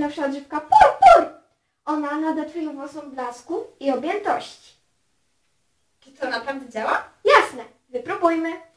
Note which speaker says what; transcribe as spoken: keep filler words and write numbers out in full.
Speaker 1: najnowsza odżywka Pur Pur. Ona nada twoim włosom blasku i objętości.
Speaker 2: Czy to naprawdę działa?
Speaker 1: Jasne, wypróbujmy.